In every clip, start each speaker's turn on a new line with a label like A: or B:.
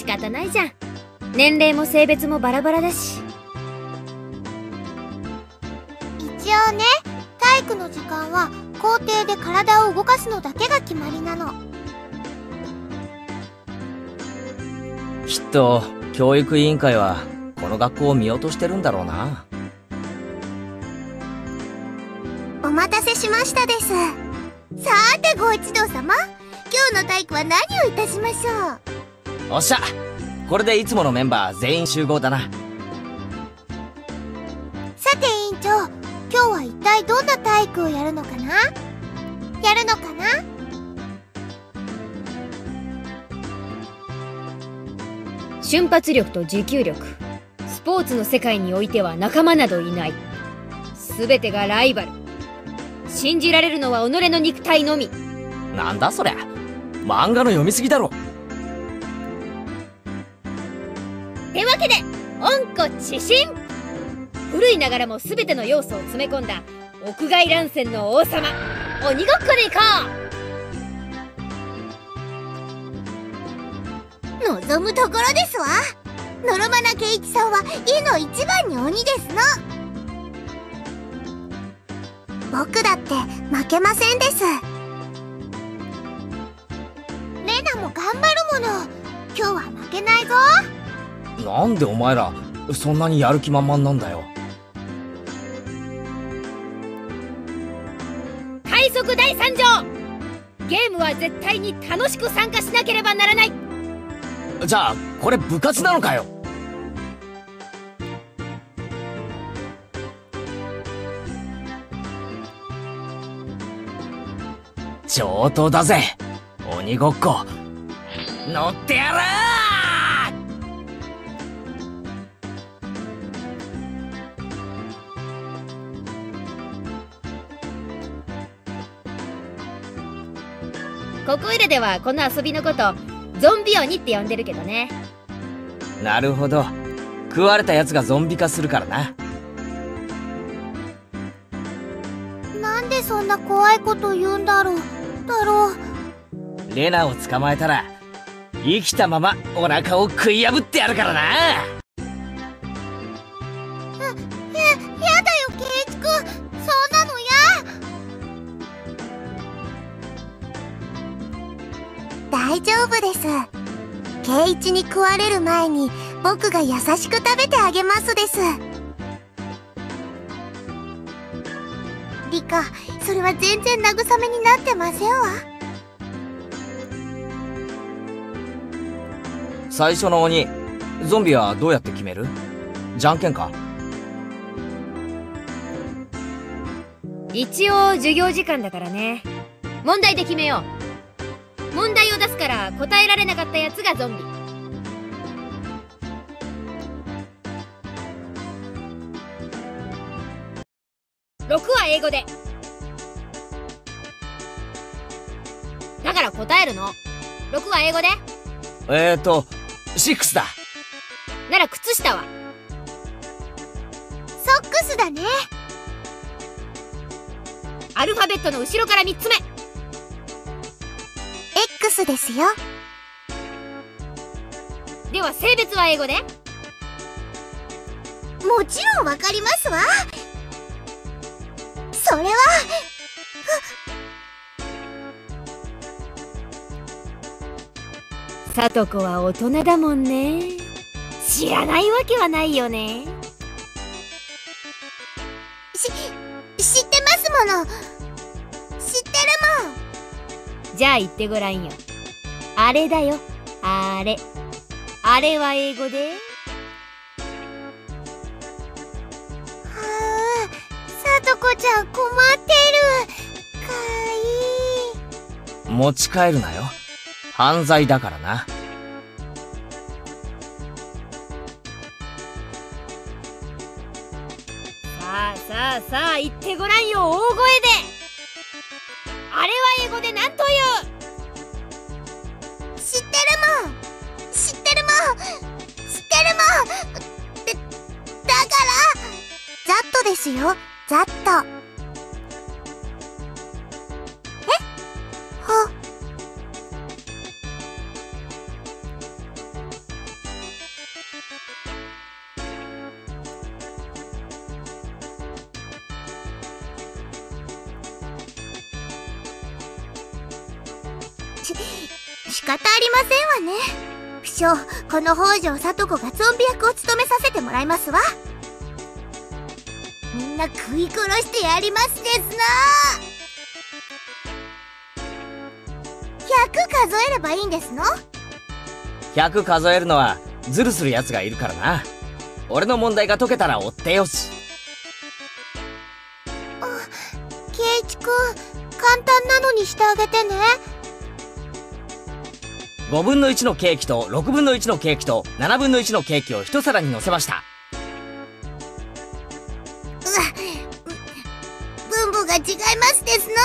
A: 仕方ないじゃん。年齢も性別もバラバラだし。
B: 一応ね、体育の時間は校庭で体を動かすのだけが決まりなの。
C: きっと教育委員会はこの学校を見落としてるんだろうな。
B: お待たせしましたです。さーてご一同様、今日の体育は何をいたしましょう。
C: おっしゃ、これでいつものメンバー全員集合だな。
B: さて委員長、今日は一体どんな体育をやるのかな？やるのかな？
A: 瞬発力と持久力。スポーツの世界においては仲間などいない。すべてがライバル。信じられるのは己の肉体のみ。
C: なんだそりゃ、漫画の読みすぎだろ。
A: ってわけで温故知新。古いながらも全ての要素を詰め込んだ屋外乱戦の王様、鬼ごっこでいこ
B: う。望むところですわ。のろまな圭一さんは家の一番に鬼ですの。僕だって負けませんです。レナも頑張るもの。今日は負けないぞ。
C: なんでお前らそんなにやる気満々なんだよ。
A: 快速第3条。ゲームは絶対に楽しく参加しなければならない。
C: じゃあこれ部活なのかよ。上等だぜ鬼ごっこ。乗ってやら
A: ここいらではこの遊びのことゾンビ鬼って呼んでるけどね。
C: なるほど、食われたやつがゾンビ化するからな。
B: なんでそんな怖いこと言うんだろう。
C: レナを捕まえたら生きたままお腹を食い破ってやるからな。
B: やだよ圭一くん、そんなの嫌。大丈夫です。圭一に食われる前に僕が優しく食べてあげますです。リカ、それは全然慰めになってませんわ。
C: 最初の鬼ゾンビはどうやって決める？じゃんけんか？
A: 一応授業時間だからね。問題で決めよう。問題を出すから答えられなかったやつがゾンビ。6は英語で。だから答えるの。6は英語で。
C: 6だ。
A: なら靴下は？
B: ソックスだね。
A: アルファベットの後ろから3つ目。
B: X ですよ。
A: では性別は英語で？
B: もちろんわかりますわ。それは
A: さとこは大人だもんね。知らないわけはないよね。
B: 知ってますもの。知ってるもん。
A: じゃあ言ってごらんよ。あれだよ、あれ。あれは英語で？
B: さとこちゃん困ってる。かわいい。
C: 持ち帰るなよ、犯罪だからな。
A: さあ言ってごらんよ、大声で。あれは英語で何という？
B: 知ってるもん。だからザットですよ、ザット。 仕方ありませんわね。不肖、この北条聡子がゾンビ役を務めさせてもらいますわ。みんな食い殺してやりますですな。100数えればいいんですの
C: ？100数えるのはズルする奴がいるからな。俺の問題が解けたら追ってよし。
B: 圭一くん、簡単なのにしてあげてね。
C: 5分の1のケーキと6分の1のケーキと7分の1のケーキを一皿に乗せました。
B: 分母が違いますですの。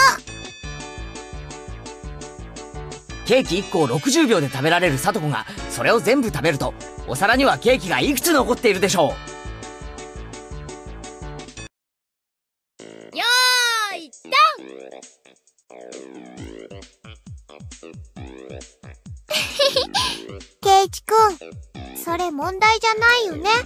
C: ケーキ1個を60秒で食べられる聡子がそれを全部食べるとお皿にはケーキがいくつ残っているでしょ
A: よーいドン。
B: 圭一くん、それ問題じゃないよね。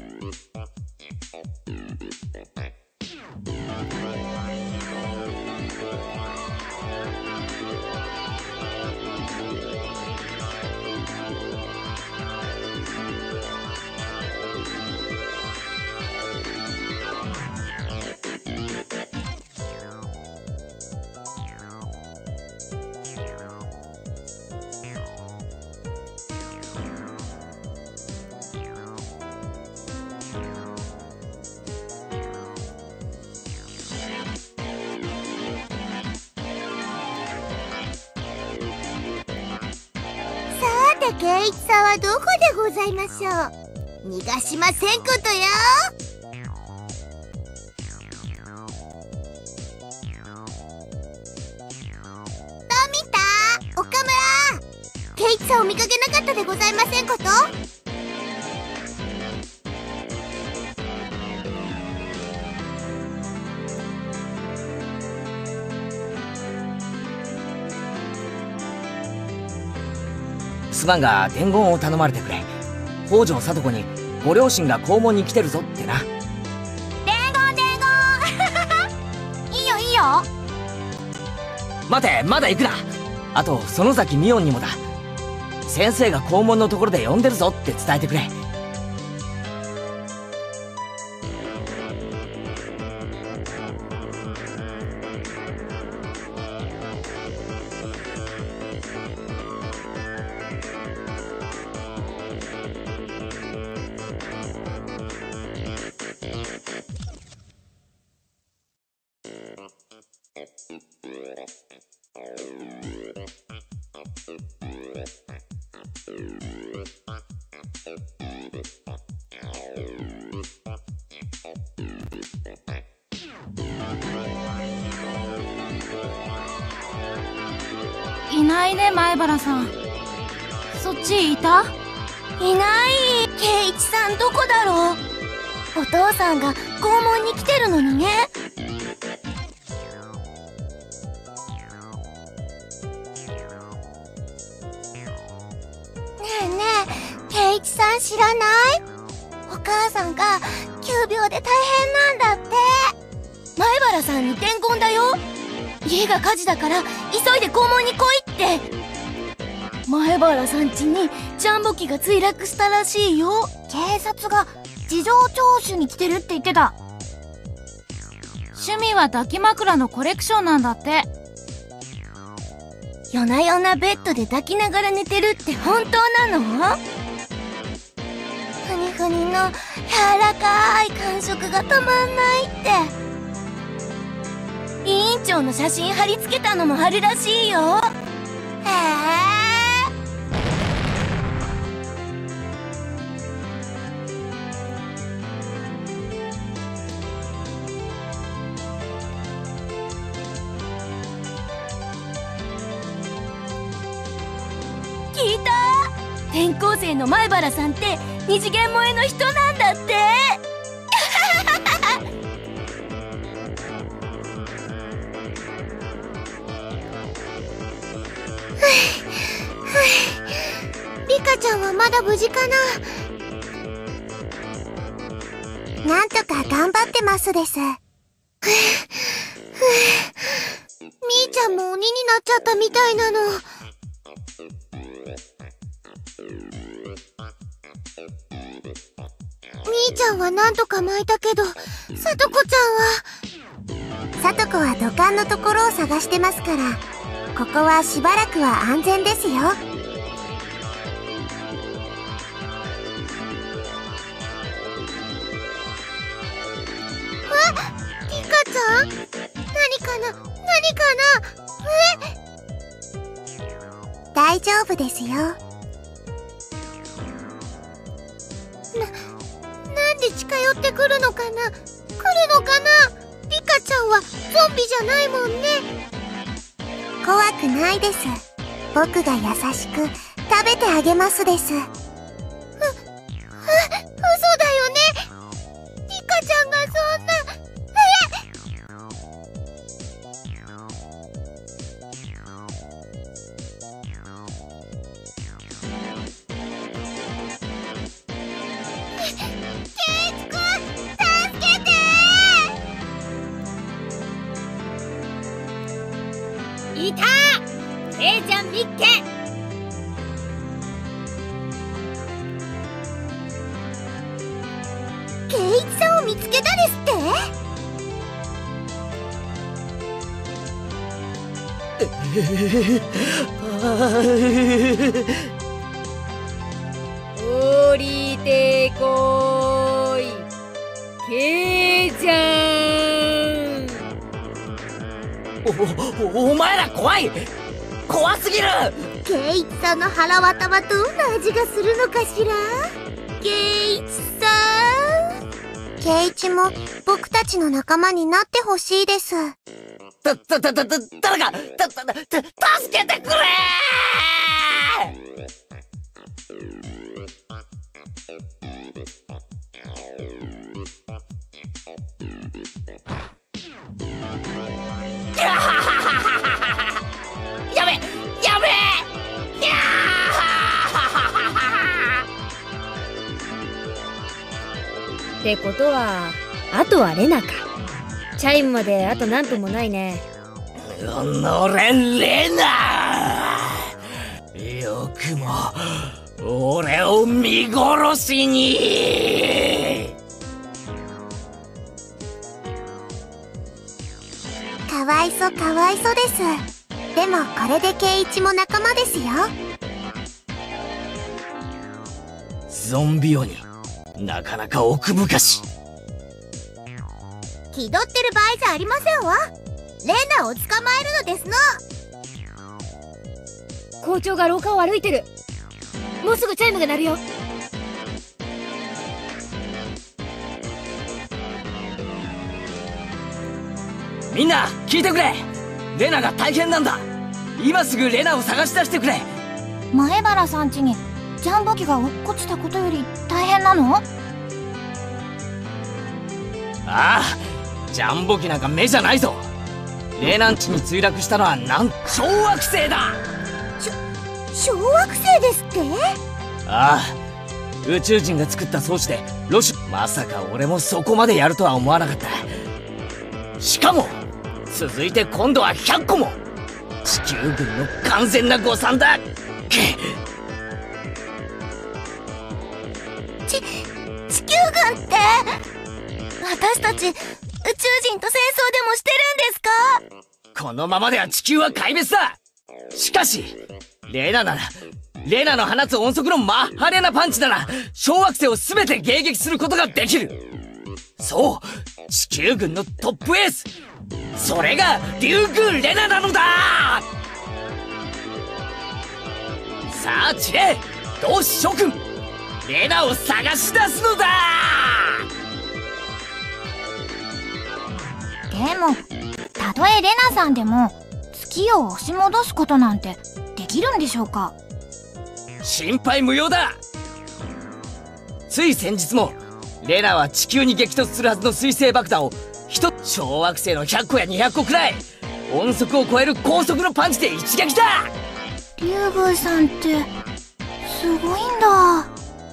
B: 圭一さんはどこでございましょう。逃がしませんことよ。富田、岡村、圭一さんを見かけなかったでございませんこと。
C: すまんが伝言を頼まれてくれ。北条聡子にご両親が校門に来てるぞってな。
B: 伝言いいよいいよ。
C: 待て、まだ行くな。あと園崎美音にもだ。先生が校門のところで呼んでるぞって伝えてくれ。
D: いないね、前原さん。そっちいた？
B: いない。圭一さんどこだろう。お父さんが校門に来てるのにね。ねえねえ、圭一さん知らない？お母さんが急病で大変なんだって。前原さんに伝言だよ。家が火事だから急いで校門に来いって。前原さん家にジャンボ機が墜落したらしいよ。警察が事情聴取に来てるって言ってた。
D: 趣味は抱き枕のコレクションなんだって。
B: 夜な夜なベッドで抱きながら寝てるって本当なの？ふにふにの柔らかい感触がたまんないって。委員長の写真貼り付けたのもあるらしいよ。へえ。聞いた？転校生の前原さんって二次元萌えの人なんだって。リカちゃんはまだ無事かな。なんとか頑張ってますです。みーちゃんも鬼になっちゃったみたいなの。 みーちゃんはなんとか巻いたけど、さとこちゃんは。さとこは土管のところを探してますから、ここはしばらくは安全ですよ。リカちゃん？何かな？何かな？大丈夫ですよ。なんで近寄ってくるのかな？来るのかな？リカちゃんはゾンビじゃないもんね。怖くないです。僕が優しく食べてあげますです。嘘だよね。リカちゃんがそんな。
A: いた！ケイちゃんみっけ！
B: ケイイチさんを見つけたですって？
A: 降りてこーい、ケイちゃん。
C: お前ら怖い！怖すぎる！
B: ケイイチさんの腹渡はどんな味がするのかしら？ケイイチさん。ケイイチも僕たちの仲間になってほしいです。
C: 誰か、助けてくれやべやべ
A: ってことは、あとはレナか。チャイムまであと何分もないね。
C: レナ！よくも俺を見殺しに！
B: かわいそかわいそです。でもこれでケイイチも仲間ですよ。
C: ゾンビ鬼、なかなか奥深し。
B: 気取ってる場合じゃありませんわ。レナを捕まえるのですの。
A: 校長が廊下を歩いてる。もうすぐチャイムが鳴るよ。
C: みんな聞いてくれ。レナが大変なんだ。今すぐレナを探し出してくれ。
D: 前原さん家にジャンボ機が落っこちたことより大変なの？
C: ああ、ジャンボ機なんか目じゃないぞ。レナン地に墜落したのは小惑星だ。
B: 小惑星ですって？
C: ああ、宇宙人が作った装置でまさか俺もそこまでやるとは思わなかった。しかも続いて今度は100個も。地球軍の完全な誤算だ。
B: 地球軍って私たち宇宙人と戦争でもしてるんですか？
C: このままでは地球は壊滅だ。しかしレナの放つ音速のマッハレナパンチなら小惑星を全て迎撃することができる。そう、地球軍のトップエース、それがリュウグウレナなのだ。さあチレ、同志諸君、レナを探し出すのだ。
D: でも、たとえレナさんでも月を押し戻すことなんてできるんでしょうか？
C: 心配無用だ。つい先日もレナは地球に激突するはずの水星爆弾を小惑星の100個や200個くらい音速を超える高速のパンチで一撃だ。
D: リュウグウさんってすごいんだ。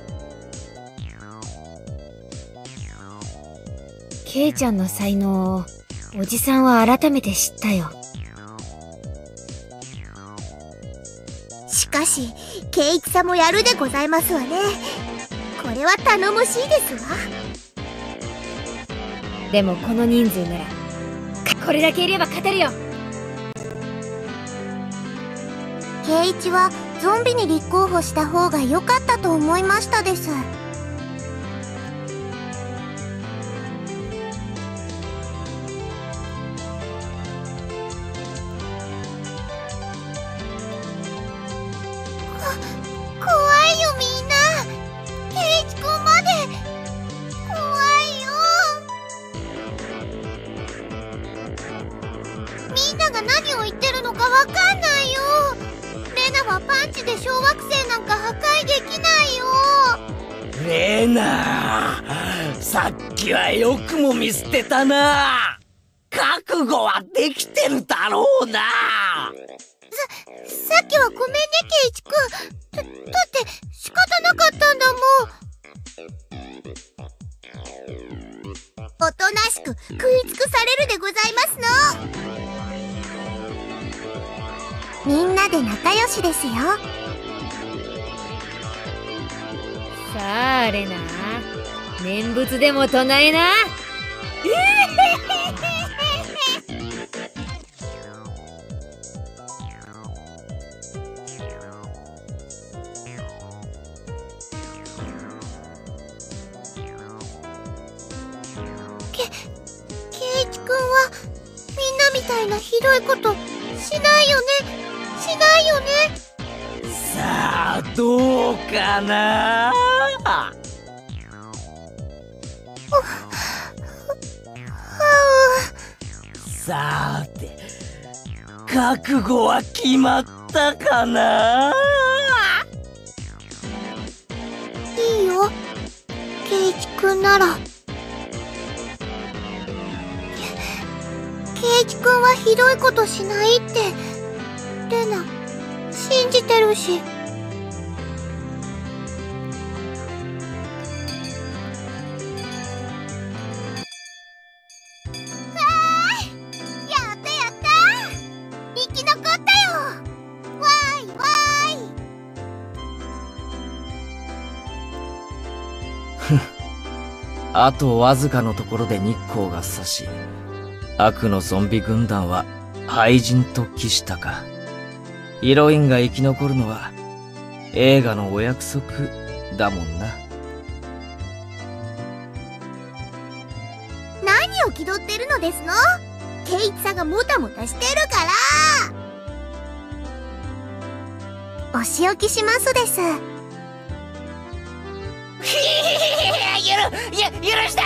A: ケイちゃんの才能をおじさんは改めて知ったよ。
B: し、圭一さんもやるでございますわね。これは頼もしいですわ。
A: でもこの人数ならこれだけいれば勝てるよ。
B: 圭一はゾンビに立候補した方が良かったと思いましたです。怖いよみんな。圭一くんまで怖いよ。みんなが何を言ってるのかわかんないよ。レナはパンチで小惑星なんか破壊できないよ。
C: レナ、さっきはよくも見捨てたな。覚悟はできてるだろうな。
B: さっきはごめんね圭一くん。だって仕方なかったんだもん。おとなしく食い尽くされるでございますの。みんなで仲良しですよ。
A: さあレナ、念仏でも唱えな。
B: 圭一くんはみんなみたいなひどいことしないよね。しないよね。
C: さあどうかな。さて覚悟は決まったかな。
B: いいよ圭一くんなら。圭一くんはひどいことしないってレナ信じてるし。やったやった、生き残ったよ。わーいわーい。
C: あとわずかのところで日光が差し、悪のゾンビ軍団は廃人と帰したか。ヒロインが生き残るのは映画のお約束だもんな。
B: 何を気取ってるのですの。圭一さんがもたもたしてるから。お仕置きしますです。
C: 許して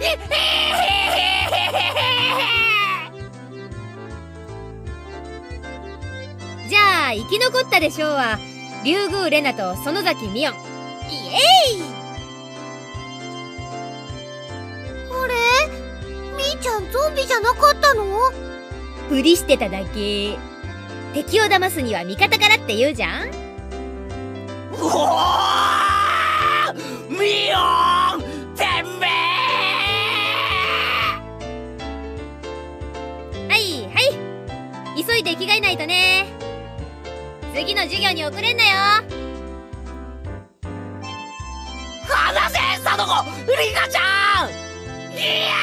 A: じゃあ生き残ったでしょうは竜宮レナと園崎美音。イエイ。
B: あれ、みーちゃんゾンビじゃなかったの。
A: ふりしてただけ。敵を騙すには味方からって言うじゃん。
C: うおー、ミオンてめえ。
A: はいはい、急いで着替えないとね。次の授業に遅れんなよ。
C: 離せサドコ、リカちゃん。いや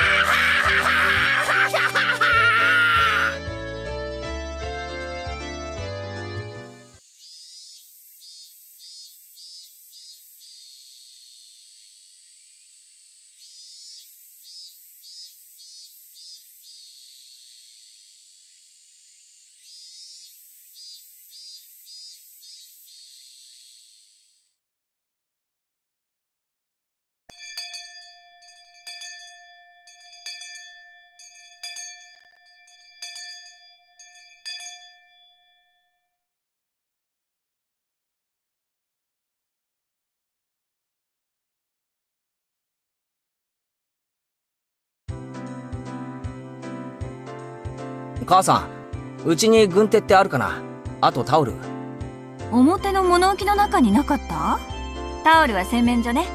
C: 母さん、うちに軍手ってあるかな。あとタオル。
E: 表の物置の中になかった？タオルは洗面所ね。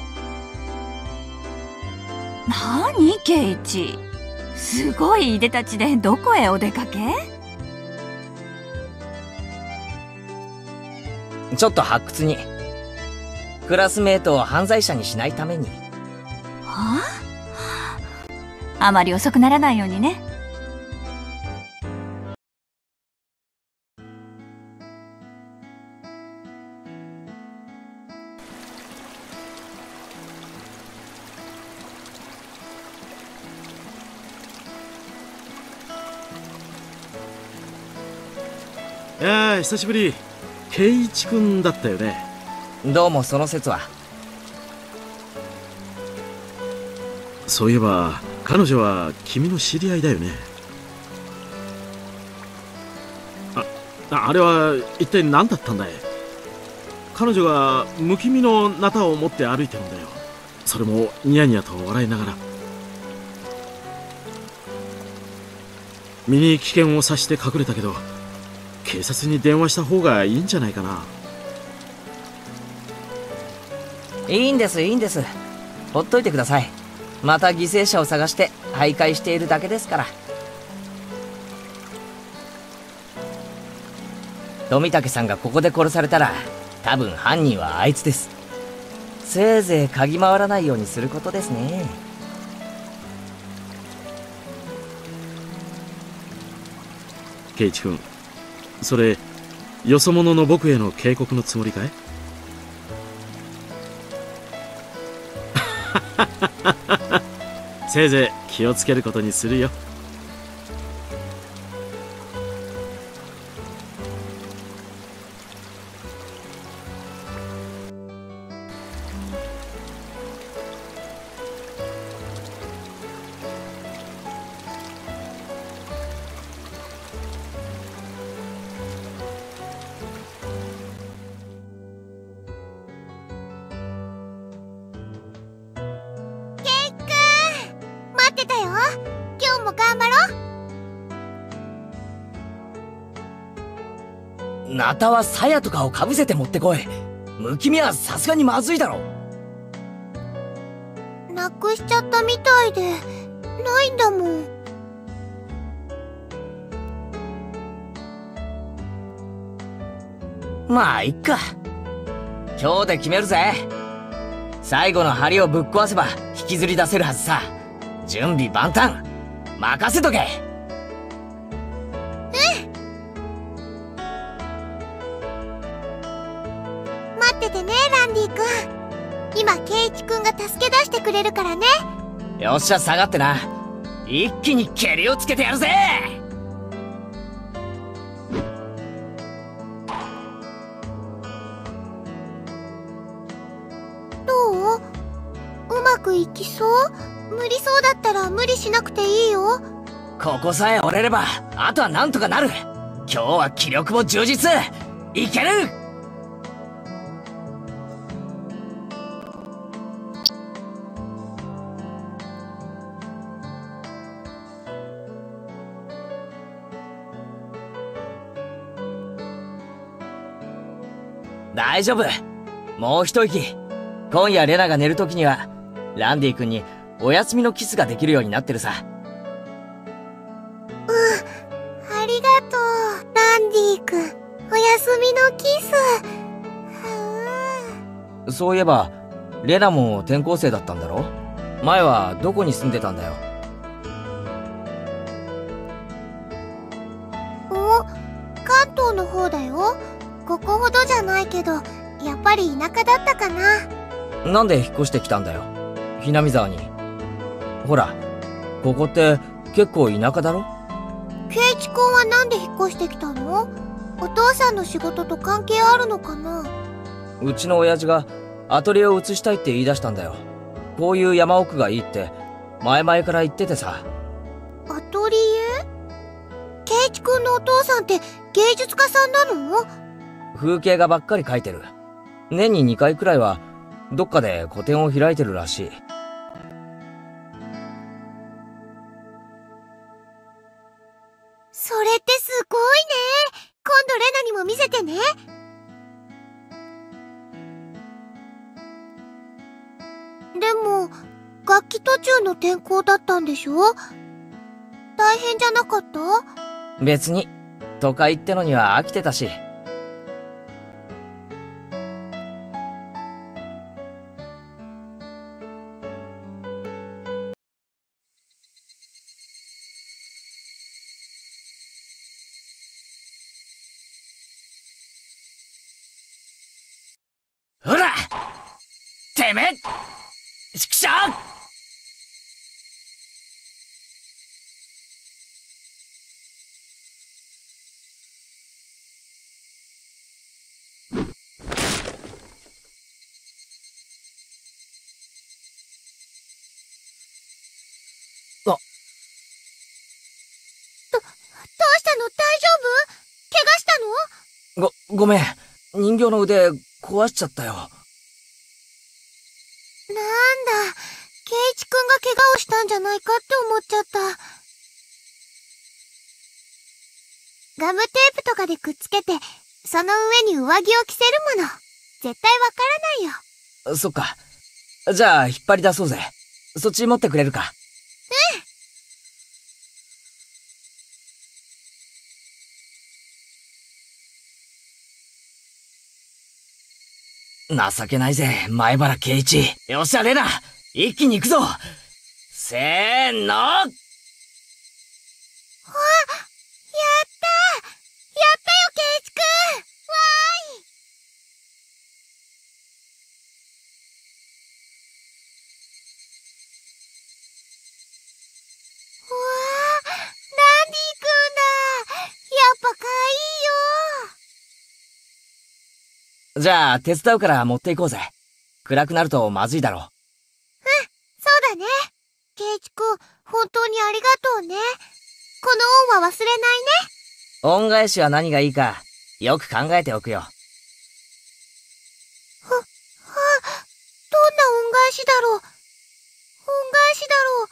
E: なにケイチ、すごいいでたちでどこへお出かけ？
C: ちょっと発掘に。クラスメートを犯罪者にしないために。
E: はあ、あまり遅くならないようにね。
F: いやー、久しぶり。圭一くんだったよね。
C: どうもその説は。
F: そういえば彼女は君の知り合いだよね。あれは一体何だったんだい。彼女が不気味のナタを持って歩いてるんだよ。それもニヤニヤと笑いながら。身に危険を察して隠れたけど、警察に電話した方がいいんじゃないかな。
C: いいんです、いいんです。ほっといてください。また犠牲者を探して徘徊しているだけですから。富武さんがここで殺されたら、多分犯人はあいつです。せいぜい嗅ぎ回らないようにすることですね。
F: 圭一君、それよそ者の僕への警告のつもりかい？せいぜい気をつけることにするよ。
B: 待ってたよ。今日も頑張ろう。
C: ナタは鞘とかをかぶせて持ってこい。むきみはさすがにまずいだろ。
B: なくしちゃったみたいで、ないんだもん。
C: まあいっか。今日で決めるぜ。最後の針をぶっ壊せば引きずり出せるはずさ。準備万端。任せとけ。
B: 待っててね、ランディ君。今圭一君が助け出してくれるからね。
C: よっしゃ、下がってな。一気にケリをつけてやるぜ。
B: どう？うまくいきそう？無理そうだったら無理しなくていいよ。
C: ここさえ折れればあとはなんとかなる。今日は気力も充実。いける。大丈夫。もう一息。今夜レナが寝るときにはランディ君にお休みのキスができるようになってるさ。
B: ありがとう、ランディ君。お休みのキス。
C: そういえばレナも転校生だったんだろ。前はどこに住んでたんだよ。
B: お、関東の方だよ。ここほどじゃないけど、やっぱり田舎だったかな。
C: なんで引っ越してきたんだよ、ひなみ沢に。ほら、ここって結構田舎だろ。
B: 圭一君はなんで引っ越してきたの？お父さんの仕事と関係あるのかな？
C: うちの親父がアトリエを移したいって言い出したんだよ。こういう山奥がいいって前々から言っててさ。
B: アトリエ？圭一君のお父さんって芸術家さんなの？
C: 風景画ばっかり描いてる。年に2回くらいはどっかで個展を開いてるらしい。
B: それってすごいね。今度レナにも見せてね。でも、楽器途中の転校だったんでしょ？大変じゃなかった？
C: 別に、都会ってのには飽きてたし。 てめえちくしょう
B: どうしたの？大丈夫？怪我したの？
C: ごめん。人形の腕壊しちゃったよ。
B: なんだ、ケイチくんが怪我をしたんじゃないかって思っちゃった。ガムテープとかでくっつけて、その上に上着を着せるもの。絶対わからないよ。
C: そっか。じゃあ、引っ張り出そうぜ。そっち持ってくれるか？情けないぜ、前原圭一。よっしゃ、レナ一気に行くぞせーのやったよ、
B: ケイチくん！わーい！うわー、ランディくんだ！やっぱかわいいよ！
C: じゃあ、手伝うから持っていこうぜ。暗くなるとまずいだろう。
B: そうだね。ケイチくん、本当にありがとうね。この恩は忘れないね。
C: 恩返しは何がいいか、よく考えておくよ。
B: どんな恩返しだろう。恩返しだろう。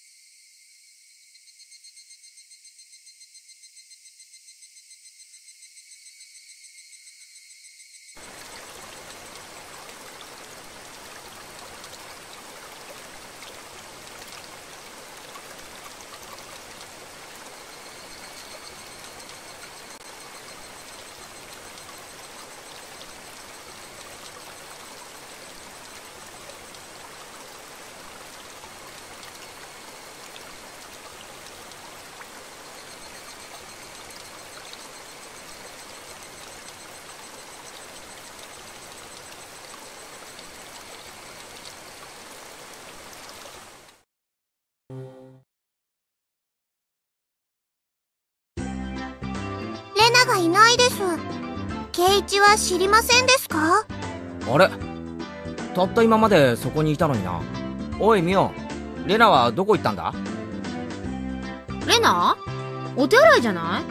B: レナがいないです。ケイチは知りませんですか？
C: あれ？たった今までそこにいたのにな。おい、ミオ。レナはどこ行ったんだ？
A: レナ？お手洗いじゃない？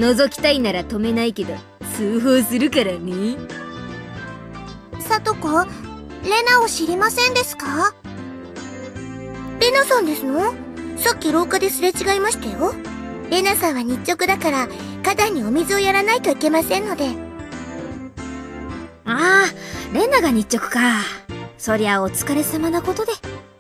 A: 覗きたいなら止めないけど、通報するからね。
B: サトコ、レナを知りませんですか？レナさんですの？さっき廊下ですれ違いましたよ。レナさんは日直だから、花壇にお水をやらないといけませんので。
A: ああ、レナが日直か。そりゃお疲れ様なことで。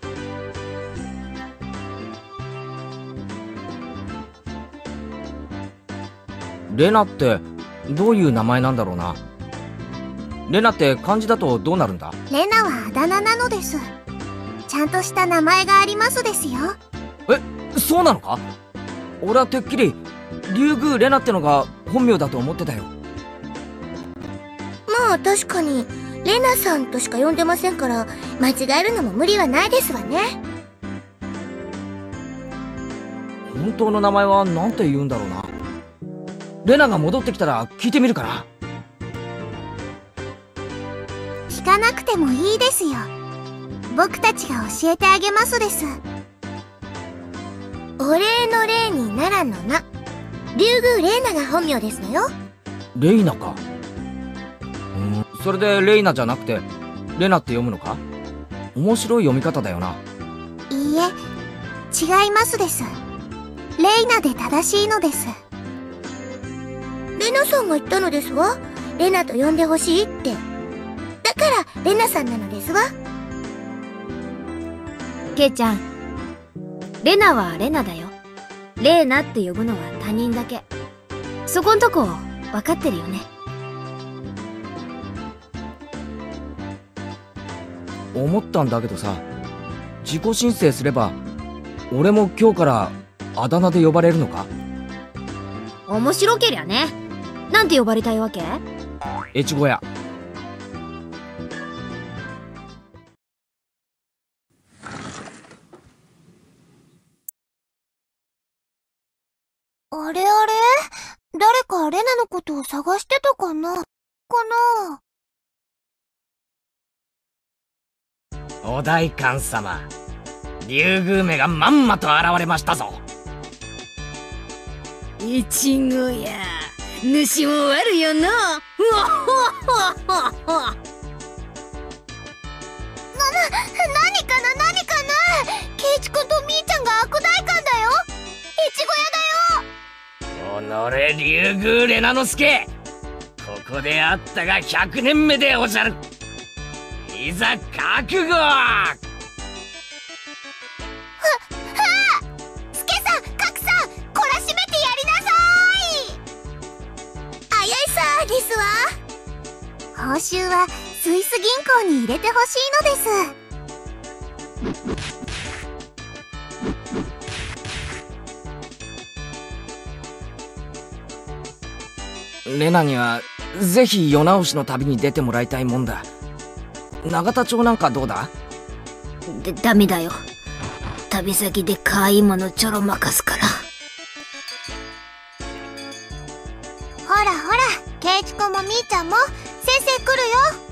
C: レナってどういう名前なんだろうな。レナって漢字だとどうなるんだ？
B: レナはあだ名なのです。ちゃんとした名前がありますですよ。
C: え、そうなのか？俺はてっきり竜宮レナってのが本名だと思ってたよ。
B: まあ確かにレナさんとしか呼んでませんから、間違えるのも無理はないですわね。
C: 本当の名前はなんて言うんだろうな。レナが戻ってきたら聞いてみるから。
B: 聞かなくてもいいですよ。僕たちが教えてあげますです。お礼の礼に奈良の名、竜宮レイナが本名ですのよ。
C: レイナか。それでレイナじゃなくてレナって読むのか？面白い読み方だよな。
B: いいえ、違いますです。レイナで正しいのです。レナさんが言ったのですわ。レナと呼んでほしいって。だからレナさんなのですわ。
A: ケイちゃん、レナはレナだよ。レーナって呼ぶのは他人だけ。そこんとこ分かってるよね。
C: 思ったんだけどさ、自己申請すれば俺も今日からあだ名で呼ばれるのか？
A: 面白けりゃね。なんて呼ばれたいわけ？
C: 越後屋。
B: あれあれ、誰かレナのことを探してたかな
C: お代官様、竜宮めがまんまと現れましたぞ。
A: いちごや、主も悪よな。うわほほほほ。
B: 何かなケイチくんとみーちゃんが悪代官だよ。いちご屋だよ。
C: おのれ竜宮レナノスケ、ここで会ったが100年目でおじゃる。いざ覚悟。
B: スケさん、カクさん、こらしめてやりなさい。あやいさですわ。報酬はスイス銀行に入れてほしいのです。
C: レナにはぜひ世直しの旅に出てもらいたいもんだ。永田町なんかどうだ？
A: ダメだよ。旅先で可愛いものちょろまかすから。
B: ほらほら、ケイチくんもみーちゃんも先生来るよ。